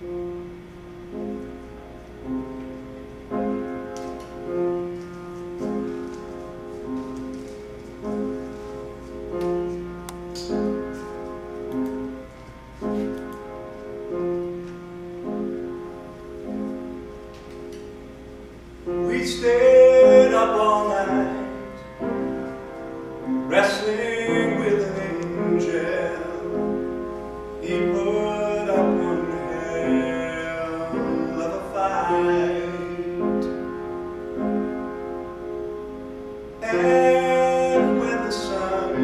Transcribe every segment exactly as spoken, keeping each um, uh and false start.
We stayed up all night, wrestling with an angel. He put up one hell of a fight. And when the sun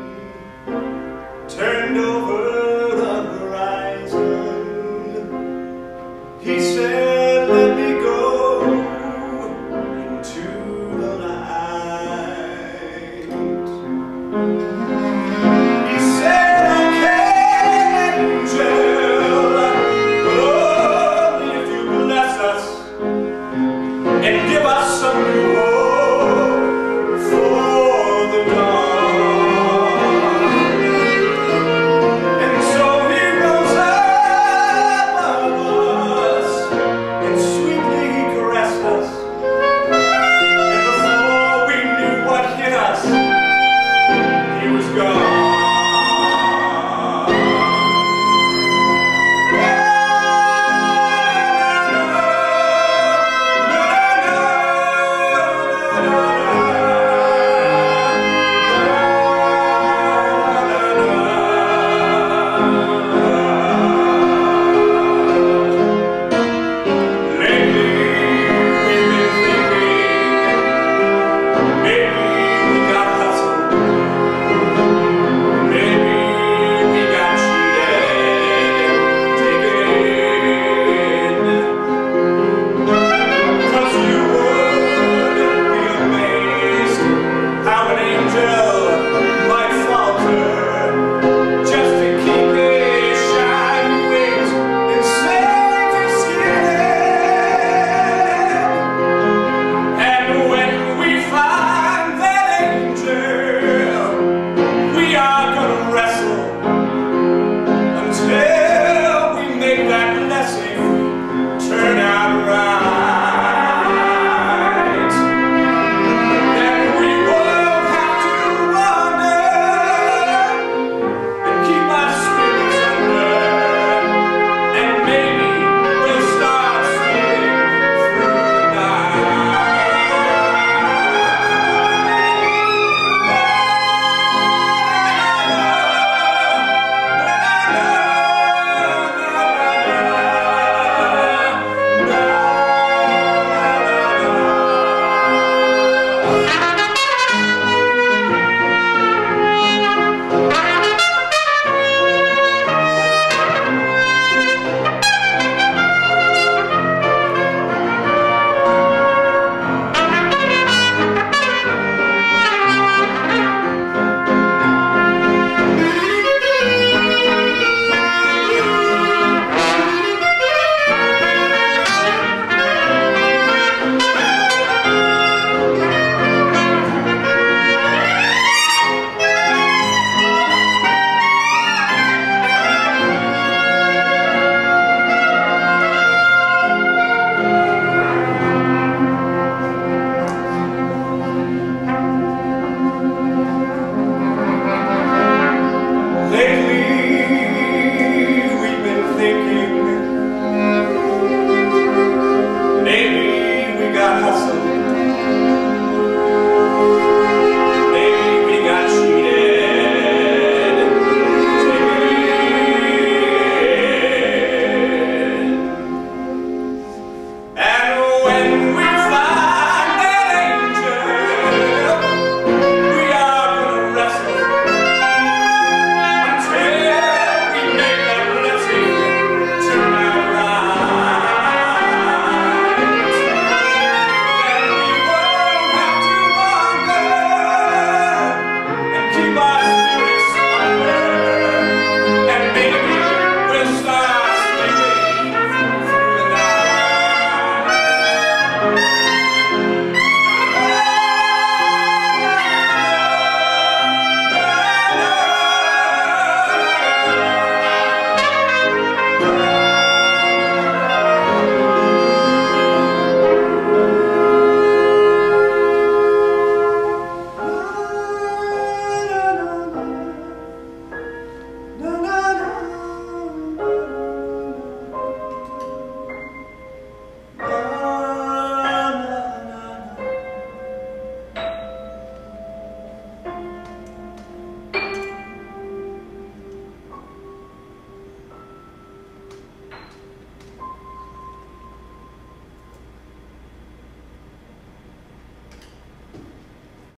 turned over the horizon, he said, "Let me go into the night." He said, "Okay, angel, but only if you bless us and give us some new hope for the dawn." And so he rose above us and sweetly he caressed us. He was gone.